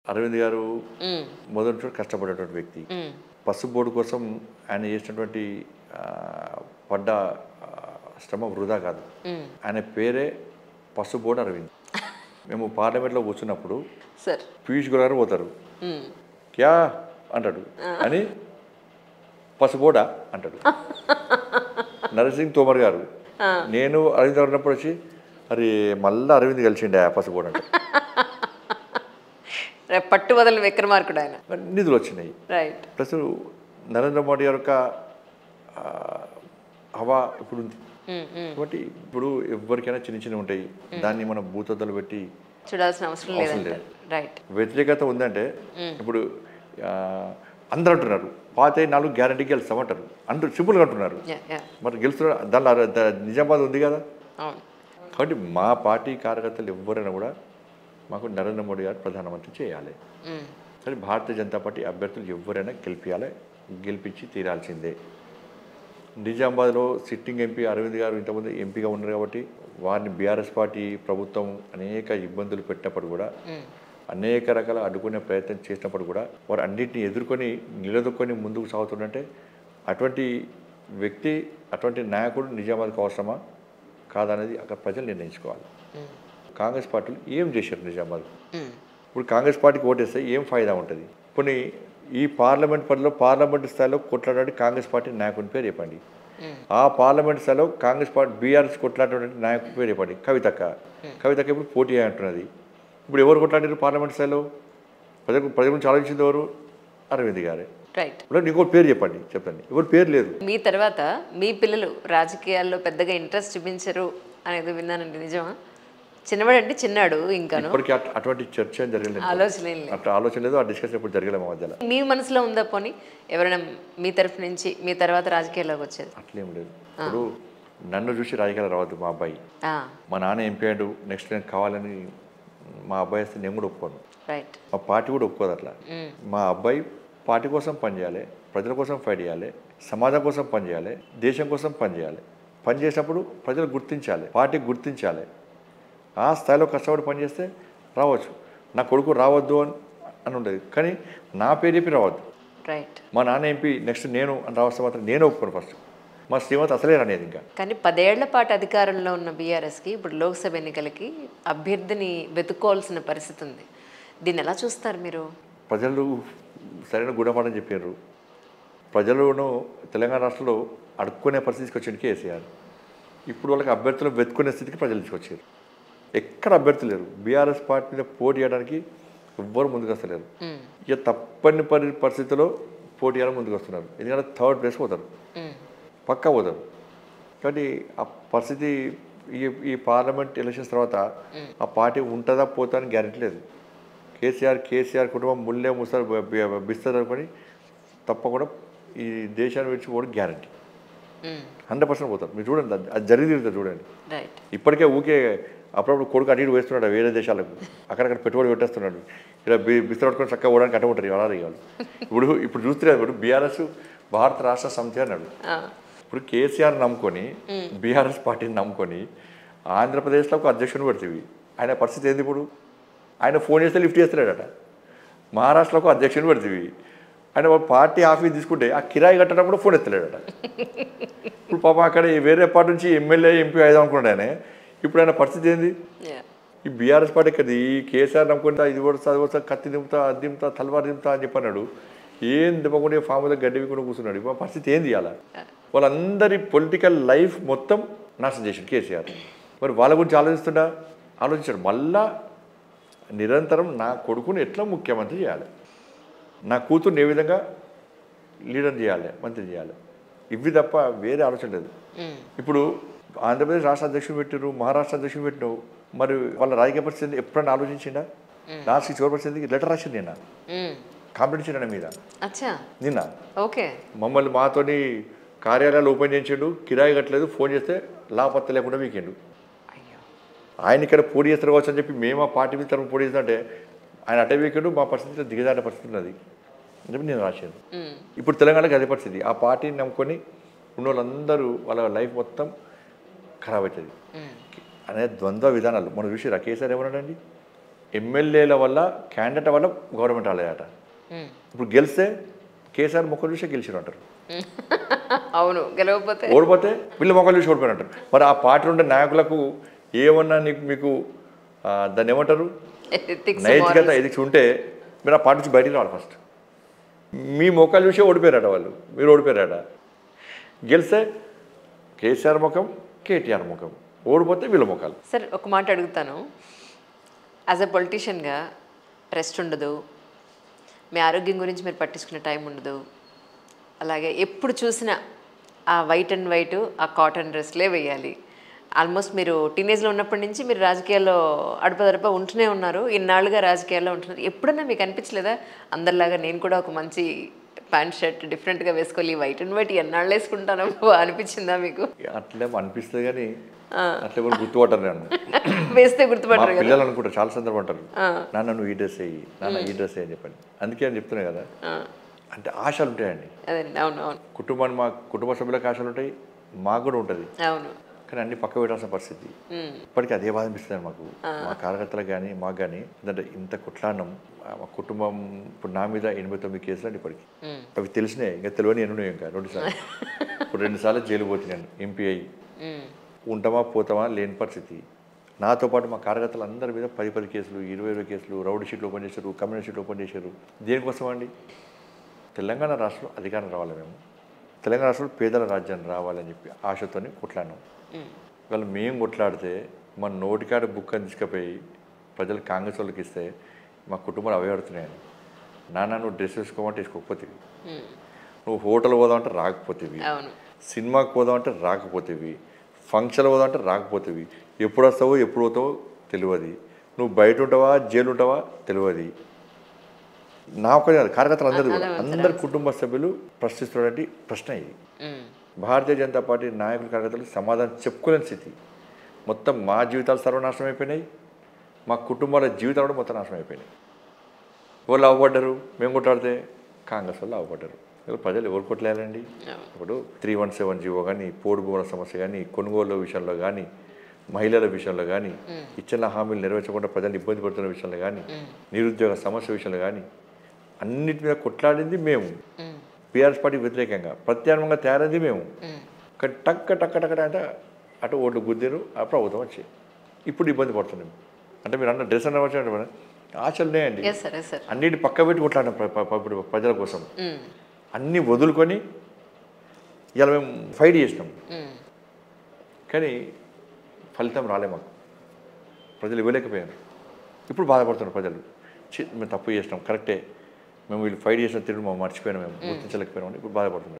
అరవింద్ గారు మొదటి నుంచి కష్టపడేటువంటి వ్యక్తి. పసుపు బోర్డు కోసం ఆయన చేసినటువంటి పడ్డ శ్రమ వృధా కాదు. ఆయన పేరే పసుపు బోర్డు అరవింద్. మేము పార్లమెంట్లో కూర్చున్నప్పుడు పీయూష్ గోయల్ గారు పోతారు, క్యా అంటాడు అని పసుపు బోర్డా అంటాడు. నరసింగ్ తోమర్ గారు నేను అరవింద్ గారు ఉన్నప్పుడు వచ్చి అరే మళ్ళీ అరవింద్ కలిసిండే పసుపు బోర్డు అంటే పట్టువదలని విక్రమార్కుడు ఆయన. నిధులు వచ్చినాయి. ప్లస్ నరేంద్ర మోడీ గారి యొక్క హవా ఇప్పుడు ఉంది కాబట్టి ఇప్పుడు ఎవరికైనా చిన్న చిన్న ఉంటాయి, దాన్ని మనం భూతద్దలు పెట్టి చూడాల్సిన అవసరం లేదు. వ్యతిరేకత ఉందంటే ఇప్పుడు అందరూ అంటున్నారు పాత 4 గ్యారంటీ గెలుస్తామంటారు, అందరూ సింపుల్గా అంటున్నారు. మరి గెలుస్తున్నారు, దానిలో నిజామాబాద్ ఉంది కదా. కాబట్టి మా పార్టీ కార్యకర్తలు ఎవరైనా కూడా మాకు నరేంద్ర మోడీ గారు ప్రధానమంత్రి చేయాలి. కానీ భారతీయ జనతా పార్టీ అభ్యర్థులు ఎవరైనా గెలిపించి తీరాల్సిందే. నిజామాబాద్లో సిట్టింగ్ ఎంపీ అరవింద్ గారు ఇంతకుముందు ఎంపీగా ఉన్నారు కాబట్టి వారిని బీఆర్ఎస్ పార్టీ ప్రభుత్వం అనేక ఇబ్బందులు పెట్టినప్పుడు కూడా, అనేక రకాల అడ్డుకునే ప్రయత్నం చేసినప్పుడు కూడా వారు అన్నింటినీ ఎదుర్కొని నిలదొక్కొని ముందుకు సాగుతుందంటే అటువంటి వ్యక్తి, అటువంటి నాయకుడు నిజామాబాద్కి అవసరమా కాదనేది అక్కడ ప్రజలు నిర్ణయించుకోవాలి. కాంగ్రెస్ పార్టీలు ఏం చేశారు నిజామాబాద్? ఇప్పుడు కాంగ్రెస్ పార్టీకి ఓటేస్తే ఏం ఫాయిదా ఉంటుంది? కొన్ని ఈ పార్లమెంట్ పరిధిలో పార్లమెంట్ స్థాయిలో కొట్లాడే కాంగ్రెస్ పార్టీ నాయకుని పేరు చెప్పండి. ఆ పార్లమెంట్ స్థాయిలో కాంగ్రెస్ పార్టీ బీఆర్ఎస్ కొట్లాడే నాయకుని పేరు చెప్పండి. కవితక్క ఇప్పుడు పోటీ అంటున్నది. ఇప్పుడు ఎవరు కొట్లాడారు పార్లమెంట్ స్థాయిలో? ప్రజల గురించి ఆలోచించింది ఎవరు? అరవింద్ గారే. ఇప్పుడు నీకు పేరు చెప్పండి, చెప్పండి. ఎవరు పేరు లేదు. మీ తర్వాత మీ పిల్లలు రాజకీయాల్లో పెద్దగా ఇంట్రెస్ట్ చూపించరు అనేది విన్నానండి, నిజమా? చిన్నవాడంటే చిన్నాడు, ఇంకా ఇప్పటికీ అటువంటి చర్చ జరగలేదు, ఆలోచన లేదు, ఆ డిస్కషన్ ఇప్పుడు జరగలేదు మా మధ్యలో. మీ మనసులో ఉందా పోనీ ఎవరైనా మీ తరఫు నుంచి మీ తర్వాత రాజకీయాల్లోకి వచ్చేది? అట్లేం లేదు. ఇప్పుడు నన్ను చూసి రాజకీయాలు రావద్దు. మా అబ్బాయి, మా నాన్న ఎంపీ అయ్యాడు, నెక్స్ట్ నేను కావాలని మా అబ్బాయి వస్తే నేను కూడా ఒప్పుకోను, మా పార్టీ కూడా ఒప్పుకోదు అట్లా. మా అబ్బాయి పార్టీ కోసం పనిచేయాలి, ప్రజల కోసం ఫైట్ చేయాలి, సమాజం కోసం పనిచేయాలి, దేశం కోసం పనిచేయాలి. పనిచేసినప్పుడు ప్రజలు గుర్తించాలి, పార్టీ గుర్తించాలి. ఆ స్థాయిలో కష్టపడి పనిచేస్తే రావచ్చు. నా కొడుకు రావద్దు అని ఉండదు, కానీ నా పేరు చెప్పి రావద్దు. మా నాన్న ఎంపీ నెక్స్ట్ నేను అని రావస్తే మాత్రం నేను ఒప్పుకోను. ఫస్ట్ మా శ్రీమతి అసలే రానేది. ఇంకా కానీ 10 ఏళ్ల పాటు అధికారంలో ఉన్న బీఆర్ఎస్కి ఇప్పుడు లోక్సభ ఎన్నికలకి అభ్యర్థిని వెతుక్కోవాల్సిన పరిస్థితి ఉంది. దీన్ని ఎలా చూస్తారు మీరు? ప్రజలు సరైన గుణపాఠం చెప్పారు. ప్రజలను తెలంగాణ రాష్ట్రంలో అడుక్కునే పరిస్థితికి వచ్చింది కేసీఆర్. ఇప్పుడు వాళ్ళకి అభ్యర్థులు వెతుక్కునే స్థితికి ప్రజలు తీసుకొచ్చారు. ఎక్కడ అభ్యర్థులు లేరు. బీఆర్ఎస్ పార్టీ మీద పోటీ చేయడానికి ఎవ్వరు ముందుకు వస్తలేరు. ఇక తప్పని పరిస్థితిలో పోటీ చేయడం ముందుకు వస్తున్నారు. ఎందుకంటే 3rd ప్లేస్ పోతారు, పక్కా పోతారు. కాబట్టి ఆ పరిస్థితి ఈ పార్లమెంట్ ఎలక్షన్స్ తర్వాత ఆ పార్టీ ఉంటుందా పోతా అని గ్యారెంటీ లేదు. కేసీఆర్ కుటుంబం ముల్లే ముస్తారు బిస్తారు అనుకొని తప్పకుండా ఈ దేశాన్ని విడిచిపోవడం గ్యారంటీ. 100% పోతారు. మీరు చూడండి, అది జరిగి తిరుగుతుంది చూడండి. ఇప్పటికే ఊకే అప్పుడప్పుడు కొడుకు అటు ఇటు వేస్తున్నాడు వేరే దేశాలకు, అక్కడక్కడ పెట్టుబడి పెట్టేస్తున్నాడు. ఇలా బిస్తర పట్టుకొని చక్కగా పోవడానికి అట్ట ఉంటారు అలా వాళ్ళు. ఇప్పుడు చూస్తున్నారు, ఇప్పుడు బీఆర్ఎస్ భారత రాష్ట్ర సమితి అన్నాడు. ఇప్పుడు కేసీఆర్ నమ్ముకొని బీఆర్ఎస్ పార్టీని నమ్ముకొని ఆంధ్రప్రదేశ్లో ఒక అధ్యక్షుని పెడుతుంది. ఆయన పరిస్థితి ఏంది? ఇప్పుడు ఆయన ఫోన్ చేస్తే లిఫ్ట్ చేస్తున్నాడట. మహారాష్ట్రలో ఒక అధ్యక్షుని పెడుతుంది. ఆయన పార్టీ ఆఫీస్ తీసుకుంటే ఆ కిరాయి కట్టడం కూడా ఫోన్ ఎత్తలేడట. ఇప్పుడు పాపం అక్కడ వేరే పార్టీ నుంచి ఎమ్మెల్యే ఎంపీ అయిదాం అనుకున్నాడు ఆయన. ఇప్పుడు ఆయన పరిస్థితి ఏంది? ఈ బీఆర్ఎస్ పార్టీ కదా ఈ కేసీఆర్ నమ్ముకుంటా ఇది కూడా చదివా కత్తి దింపుతా అది దింపుతా తలవారు దింపుతా అని చెప్పన్నాడు. ఏం దింపకుండా ఫామ్ మీద గడ్డి కూడా కూర్చున్నాడు. ఇప్పుడు పరిస్థితి ఏంది? అలా వాళ్ళందరి పొలిటికల్ లైఫ్ మొత్తం నాశనం చేశాడు కేసీఆర్. మరి వాళ్ళ గురించి ఆలోచించాడు. మళ్ళా నిరంతరం నా కొడుకుని ఎట్లా ముఖ్యమంత్రి చేయాలి, నా కూతుర్ని ఏ విధంగా లీడర్ చేయాలి, మంత్రి చేయాలి, ఇవి తప్ప వేరే ఆలోచన లేదు. ఇప్పుడు ఆంధ్రప్రదేశ్ రాష్ట్ర అధ్యక్షుడు పెట్టారు, మహారాష్ట్ర అధ్యక్షుడు పెట్టినావు, మరి వాళ్ళ రాజకీయ పరిస్థితి ఎప్పుడైనా ఆలోచించిండా? లాస్ట్కి చివరి పరిస్థితికి లెటర్ రాసింది నిన్న, కాంపిటీషన్ మీద నిన్న. మమ్మల్ని మాతోని కార్యాలయాలు ఓపెన్ చేయించాడు, కిరాయి కట్టలేదు, ఫోన్ చేస్తే లాపత్త లేకుండా వీకెండు. ఆయన ఇక్కడ పోటీ చేస్తారు కావచ్చు అని చెప్పి మేము ఆ పార్టీ మీద తరఫున పోటీ చేస్తుంటే ఆయన అటే వీకెండు మా పరిస్థితిలో దిగజారిన పరిస్థితి ఉన్నది అని చెప్పి నేను రాశాను. ఇప్పుడు తెలంగాణకి అదే పరిస్థితి. ఆ పార్టీని నమ్ముకొని ఉన్న వాళ్ళందరూ వాళ్ళ లైఫ్ మొత్తం ఖరాబ్ అవుతుంది అనే ద్వంద్వ విధానాలు మనం చూసి కేసీఆర్ ఏమన్నాడండి? ఎమ్మెల్యేల వల్ల క్యాండిడేట్ వల్ల గవర్నమెంట్ రాలేదట. ఇప్పుడు గెలిస్తే కేసీఆర్ మొక్కలు చూసే గెలిచిరు అంటారు. అవును, గెలవకపోతే ఓడిపోతే వీళ్ళు మొక్కలు చూసి ఓడిపోయిన అంటారు. మరి ఆ పార్టీలో ఉండే నాయకులకు ఏమన్నా మీకు దాన్ని ఏమంటారు, నైతికత ఎదిగి ఉంటే మీరు ఆ పార్టీ నుంచి బయటికి రావాలి. ఫస్ట్ మీ మొక్కలు చూసే ఓడిపోయారట వాళ్ళు, మీరు ఓడిపోయారట. గెలిస్తే కేసీఆర్ ముఖం, కేటీఆర్ ముఖం, ఓడిపోతే వీళ్ళ ముఖాలు. సార్ ఒక మాట అడుగుతాను, యాజ్ ఎ పొలిటీషియన్గా రెస్ట్ ఉండదు, మీ ఆరోగ్యం గురించి మీరు పట్టించుకునే టైం ఉండదు, అలాగే ఎప్పుడు చూసినా ఆ వైట్ అండ్ వైట్ ఆ కాటన్ డ్రెస్లే వేయాలి. ఆల్మోస్ట్ మీరు టీనేజ్లో ఉన్నప్పటి నుంచి మీరు రాజకీయాల్లో అడపదడప ఉంటూనే ఉన్నారు, ఇన్నాళ్ళుగా రాజకీయాల్లో ఉంటున్నారు. ఎప్పుడన్నా మీకు అనిపించలేదా అందరిలాగా నేను కూడా ఒక మంచి ప్యాంట్ షర్ట్ డిఫరెంట్గా వేసుకోవాలి, వైట్ అండ్ వైట్ ఎన్నాళ్ళు వేసుకుంటాను అనిపించిందా మీకు? అట్లే అనిపిస్తుంది కానీ అట్లే కూడా గుర్తుపట్టారు. నేను వేస్తే గుర్తుపట్టారు కదా పిల్లలు అనుకుంటారు, చాలా సందర్భం అంటారు, నాన్న నువ్వు ఈ డ్రెస్ వేయి, నాన్న ఈ డ్రెస్ అని చెప్పండి. అందుకే అని చెప్తున్నాయి కదా, అంటే ఆశలు ఉంటాయండి. అవును అవును, కుటుంబాన్ని మా కుటుంబ సభ్యులకు ఆశలు ఉంటాయి, మాకు కూడా ఉంటుంది. అవును, కానీ అన్ని పక్క పెట్టాల్సిన పరిస్థితి. ఇప్పటికీ అదే బాధ అనిపిస్తుంది మాకు, మా కార్యకర్తలకు కానీ మాకు కానీ. ఎందుకంటే ఇంత కుట్లాడినాం, మా కుటుంబం ఇప్పుడు నా మీద 89 కేసులు అండి ఇప్పటికి. అవి తెలిసినాయి, ఇంకా తెలియని ఎన్నో ఇంకా 2 సార్లు. ఇప్పుడు 2 సార్లు జైలు పోతున్నాను ఎంపీ అయ్యి. ఉంటామా పోతామా లేని పరిస్థితి. నాతో పాటు మా కార్యకర్తలు అందరి మీద 10 కేసులు, 20 కేసులు, రౌడీ షీట్లు ఓపెన్ చేశారు, కమ్యూనిస్ట్ షీట్లు ఓపెన్ చేశారు. దేనికోసం అండి? తెలంగాణ రాష్ట్రంలో అధికారం రావాలి, మేము తెలంగాణ రాష్ట్రంలో పేదల రాజ్యాన్ని రావాలని చెప్పి ఆశతో కొట్లాడినాం. ఇవాళ మేము కొట్లాడితే మన నోటికాడ బుక్ అని తీసుకుపోయి ప్రజలు కాంగ్రెస్ వాళ్ళకి ఇస్తే మా కుటుంబాలు అవయడుతున్నాయని. నాన్న నువ్వు డ్రెస్ వేసుకోమంటే వేసుకోకపోతేవి, నువ్వు హోటల్ పోదామంటే రాకపోతేవి, సినిమాకి పోదామంటే రాకపోతేవి, ఫంక్షన్లు పోదామంటే రాకపోతేవి, ఎప్పుడు వస్తావో ఎప్పుడు పోతావో తెలియదు, నువ్వు బయట ఉంటావా జైలు ఉంటావా తెలియదు. నా ఒక్కడే కాదు, కార్యకర్తలు అందరూ కూడా అందరి కుటుంబ సభ్యులు ప్రశ్నిస్తున్నటువంటి ప్రశ్న ఇది. భారతీయ జనతా పార్టీ నాయకులు కార్యకర్తలకు సమాధానం చెప్పుకోలేని స్థితి. మొత్తం మా జీవితాలు సర్వనాశనం అయిపోయినాయి, మా కుటుంబాల జీవితాలు కూడా మొత్తం నాశనం అయిపోయినాయి. వాళ్ళు అవ్వబడ్డారు, మేము కొట్లాడితే కాంగ్రెస్ వాళ్ళు అవ్వబడ్డారు. ప్రజలు ఎవరు కొట్టలేరండి? ఇప్పుడు 317 జీవో కానీ, పోడు భూముల సమస్య కానీ, కొనుగోలు విషయంలో కానీ, మహిళల విషయంలో కానీ, ఇచ్చిన హామీలు నెరవేర్చకుండా ప్రజలు ఇబ్బంది పడుతున్న విషయంలో కానీ, నిరుద్యోగ సమస్య విషయంలో కానీ అన్నిటి మీద కొట్లాడింది మేము. బీఆర్ఎస్ పార్టీ వ్యతిరేకంగా ప్రత్యామ్నాయంగా తయారైంది మేము. కానీ టక్క టక్క టక్క అంటే అటు ఓట్లు గుద్దారు, ఆ ప్రభుత్వం వచ్చి ఇప్పుడు ఇబ్బంది పడుతున్నాం. అంటే మీరు అన్న డ్రెస్ అన్న వచ్చి ఆశలునే అండి, అన్నిటి పక్క పెట్టి కొట్లాడినాం ప్రజల కోసం. అన్నీ వదులుకొని ఇలా మేము ఫైట్ చేసినాం, కానీ ఫలితం రాలే మాకు. ప్రజలు ఇవ్వలేకపోయారు. ఇప్పుడు బాధపడుతున్నారు ప్రజలు, మేము తప్పు చేసినాం, కరెక్టే, మేము వీళ్ళు ఫైట్ చేసిన తిరిగి మేము మర్చిపోయినాం, మేము గుర్తించలేకపోయినామని ఇప్పుడు బాధపడుతున్నాం.